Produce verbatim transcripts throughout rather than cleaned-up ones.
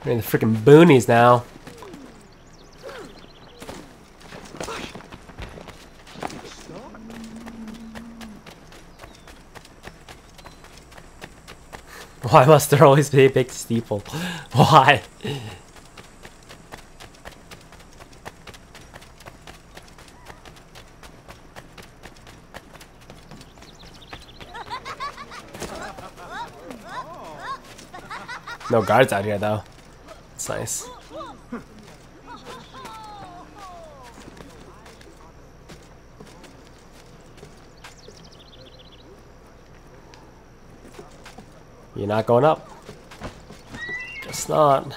We're in the freaking boonies now. Why must there always be a big steeple? Why? No guards out here though. It's nice. You're not going up. Guess not.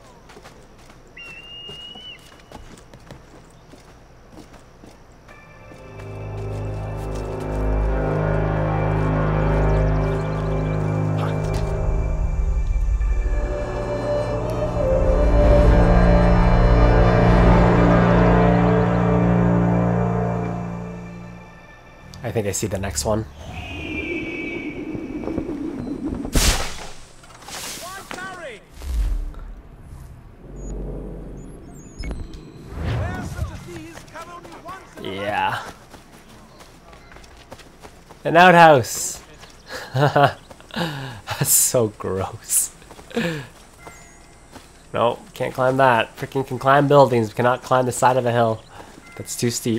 I think I see the next one. Yeah. An outhouse. That's so gross. No, can't climb that. Freaking can climb buildings, but cannot climb the side of a hill. That's too steep.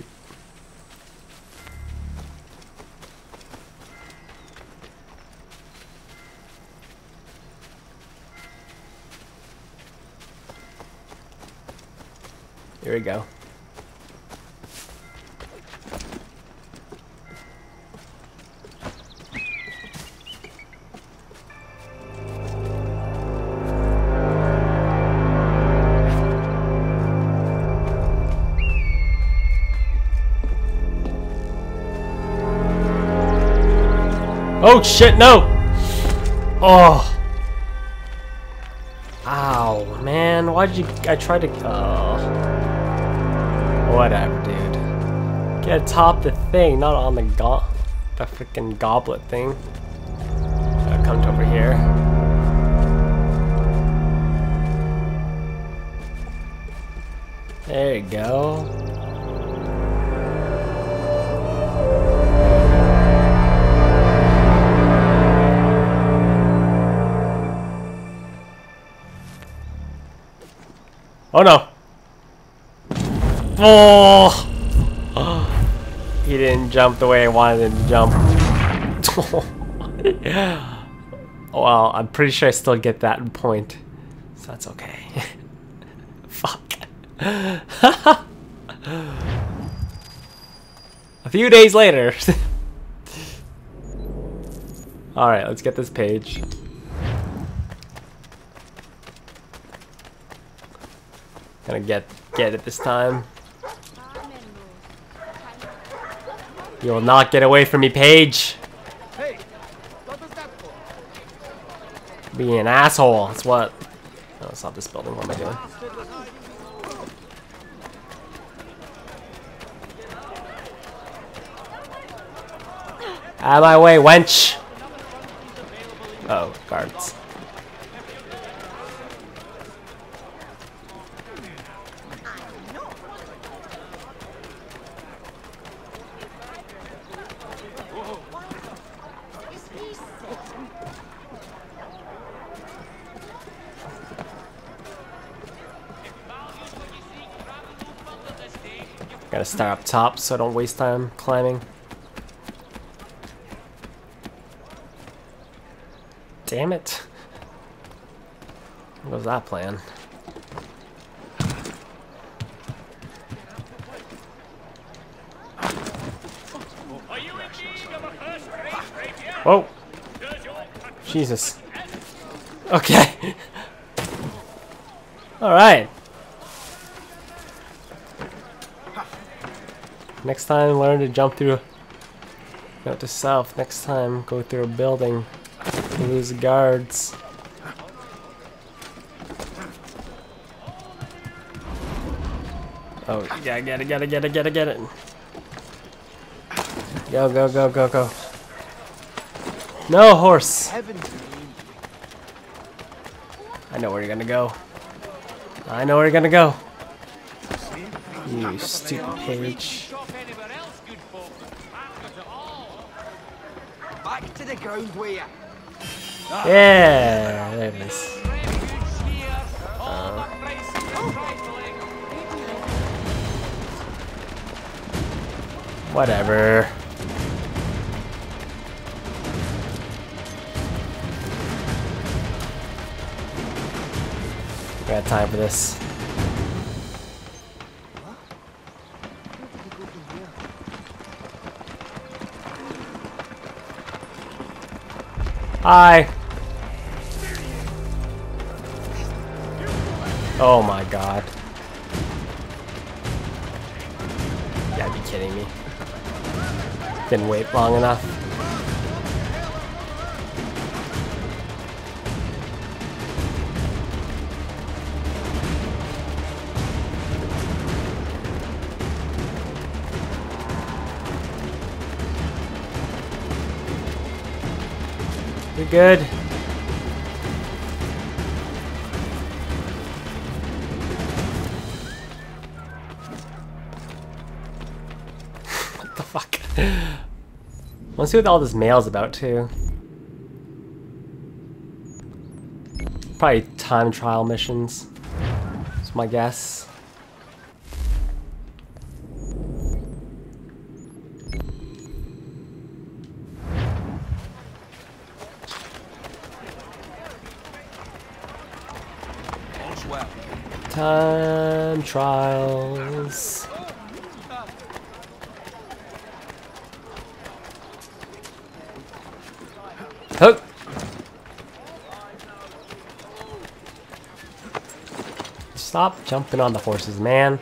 Here we go. Oh shit, no! Oh! Ow, man, why did you... I tried to... Oh. Whatever, dude. Get atop the thing, not on the go... the freaking goblet thing. Gotta come over here. There you go. Oh no! Oh! He didn't jump the way I wanted him to jump. Well, I'm pretty sure I still get that point, so that's okay. Fuck. A few days later. Alright, let's get this page. Gonna get get it this time. You will not get away from me, Paige. Hey, what was that for? Being an asshole. That's what. Oh, it's not this building. What am I doing? Out of my way, wench. Oh, guards. Gotta start up top so I don't waste time climbing. Damn it. What was that plan? Whoa. Jesus. Okay. Alright. Next time, learn to jump through. Note to self. Next time, go through a building. You lose guards. Oh, yeah, get it, get it, get it, get it, get it. Go, go, go, go, go. No, horse. I know where you're gonna go. I know where you're gonna go. You stupid page. Back to the ground where you. Yeah, there it is. Uh, whatever. We got time for this. Hi. Oh my god. You gotta be kidding me. Didn't wait long enough. You're good. What the fuck? Let's see what all this mail's about too. Probably time trial missions. That's my guess. Time trials. Hook. Stop jumping on the horses, man.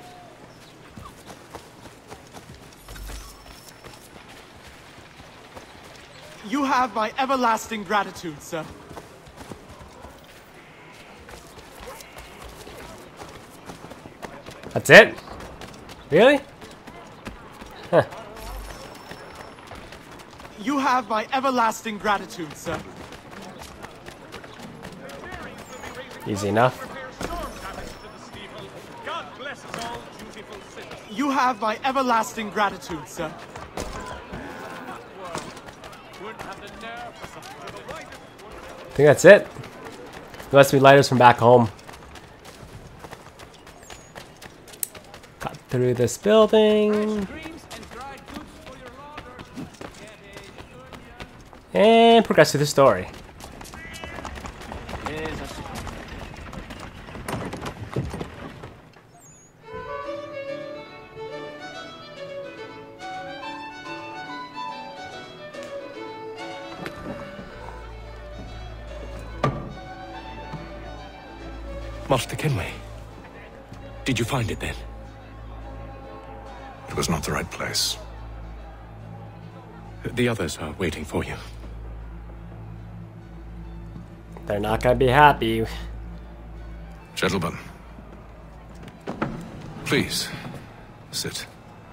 You have my everlasting gratitude, sir. That's it? Really? Huh. You have my everlasting gratitude, sir. Easy enough. You have my everlasting gratitude, sir. I think that's it. Unless we light us from back home. Cut through this building. And progress through the story. Master Kenway, did you find it then? It was not the right place. The others are waiting for you. They're not gonna be happy. Gentlemen, please, sit.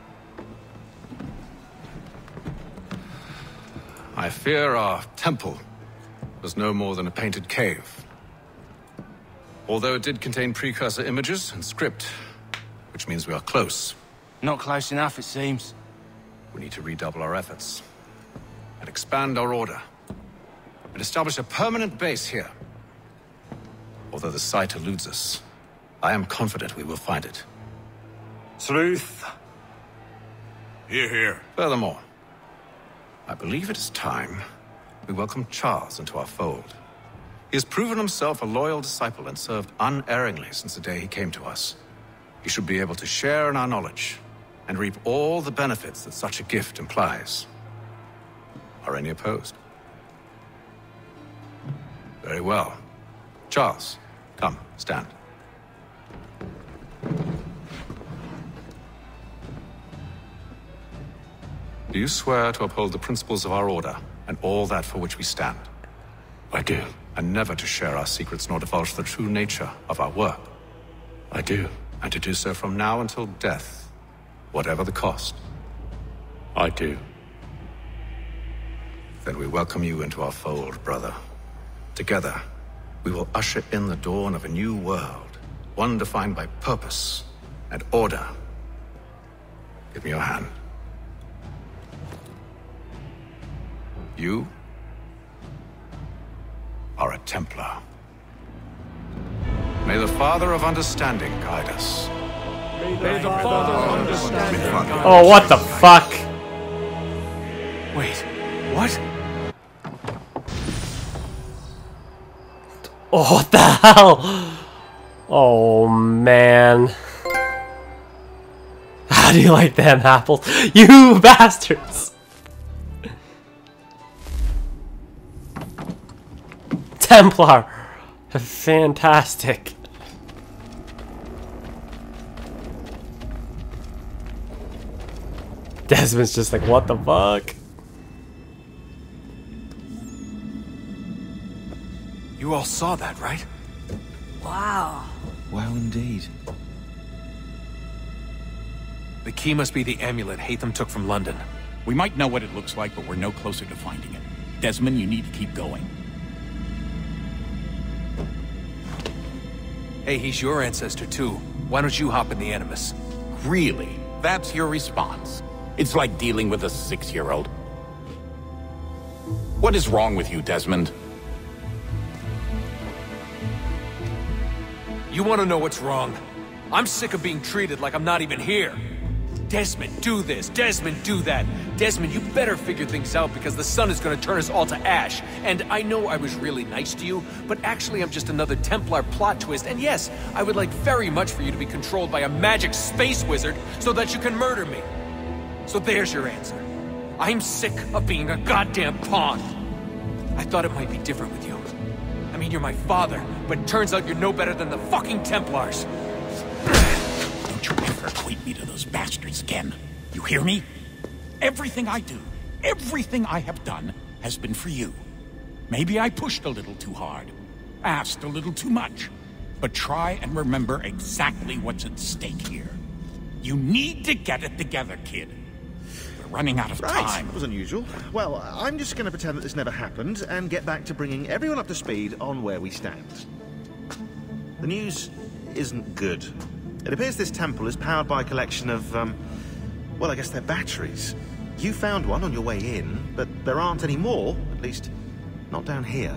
I fear our temple was no more than a painted cave. Although it did contain precursor images and script, which means we are close. Not close enough, it seems. We need to redouble our efforts and expand our order and establish a permanent base here. Although the site eludes us, I am confident we will find it. Truth. Hear, hear. Furthermore, I believe it is time we welcome Charles into our fold. He has proven himself a loyal disciple and served unerringly since the day he came to us. He should be able to share in our knowledge and reap all the benefits that such a gift implies. Are any opposed? Very well. Charles, come, stand. Do you swear to uphold the principles of our order and all that for which we stand? I do. And never to share our secrets nor divulge the true nature of our work? I do. And to do so from now until death, whatever the cost? I do. Then we welcome you into our fold, brother. Together, we will usher in the dawn of a new world, one defined by purpose and order. Give me your hand. You are a Templar. May the Father of Understanding guide us. May the Father of Understanding guide us. Oh, what the fuck? Wait, what? Oh, what the hell? Oh, man. How do you like them apples? You bastards! Templar! Fantastic. Desmond's just like, what the fuck? You all saw that, right? Wow. Well, indeed. The key must be the amulet Hatham took from London. We might know what it looks like, but we're no closer to finding it. Desmond, you need to keep going. Hey, he's your ancestor too. Why don't you hop in the Animus? Really? That's your response? It's like dealing with a six-year-old. What is wrong with you, Desmond? You want to know what's wrong? I'm sick of being treated like I'm not even here. Desmond, do this. Desmond, do that. Desmond, you better figure things out because the sun is going to turn us all to ash. And I know I was really nice to you, but actually I'm just another Templar plot twist. And yes, I would like very much for you to be controlled by a magic space wizard so that you can murder me. So there's your answer. I'm sick of being a goddamn pawn. I thought it might be different with you. I mean, you're my father, but turns out you're no better than the fucking Templars. Don't you ever equate me to those bastards again. You hear me? Everything I do, everything I have done, has been for you. Maybe I pushed a little too hard, asked a little too much, but try and remember exactly what's at stake here. You need to get it together, kid. We're running out of Right, time. that was unusual. Well, I'm just going to pretend that this never happened and get back to bringing everyone up to speed on where we stand. The news isn't good. It appears this temple is powered by a collection of, um, well, I guess they're batteries. You found one on your way in, but there aren't any more, at least not down here.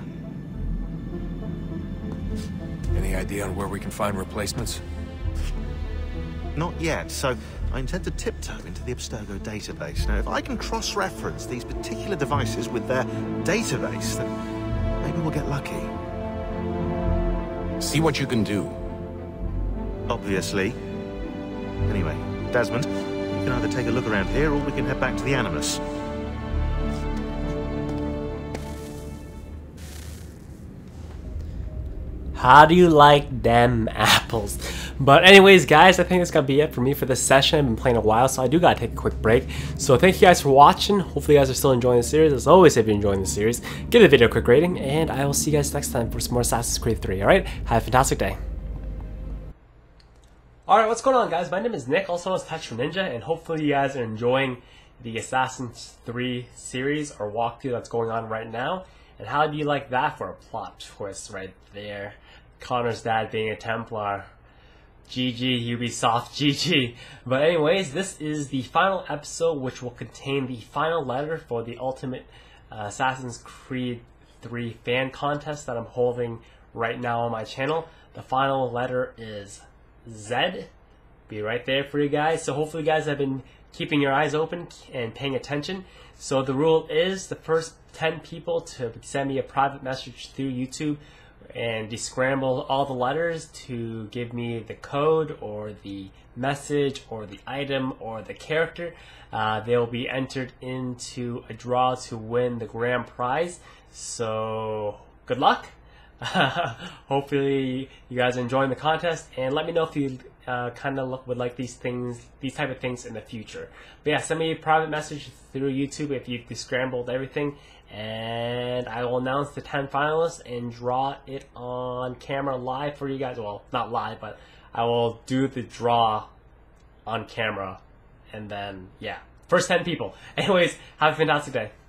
Any idea on where we can find replacements? Not yet, so I intend to tiptoe into the Abstergo database. Now, if I can cross-reference these particular devices with their database, then maybe we'll get lucky. See what you can do. Obviously. Anyway, Desmond, you can either take a look around here or we can head back to the Animus. How do you like them apples? But anyways, guys, I think that's gonna be it for me for this session. I've been playing a while, so I do gotta take a quick break. So thank you guys for watching. Hopefully you guys are still enjoying the series. As always, if you're enjoying the series, give the video a quick rating, and I will see you guys next time for some more Assassin's Creed three. Alright, have a fantastic day. Alright, what's going on, guys? My name is Nick, also known as Tetra Ninja, and hopefully you guys are enjoying the Assassin's three series or walkthrough that's going on right now. And how do you like that for a plot twist right there? Connor's dad being a Templar. G G, Ubisoft, G G. But anyways, this is the final episode, which will contain the final letter for the Ultimate uh, Assassin's Creed three fan contest that I'm holding right now on my channel. The final letter is Z. Be right there for you guys. So hopefully you guys have been keeping your eyes open and paying attention. So the rule is the first ten people to send me a private message through YouTube and descramble all the letters to give me the code or the message or the item or the character. Uh, they'll be entered into a draw to win the grand prize. So good luck. Hopefully you guys are enjoying the contest, and let me know if you uh, kind of would like these things, these type of things in the future. But yeah, send me a private message through YouTube if you've descrambled everything, and I will announce the ten finalists and draw it on camera live for you guys. Well, not live, but I will do the draw on camera, and then yeah, first ten people. Anyways, have a fantastic day.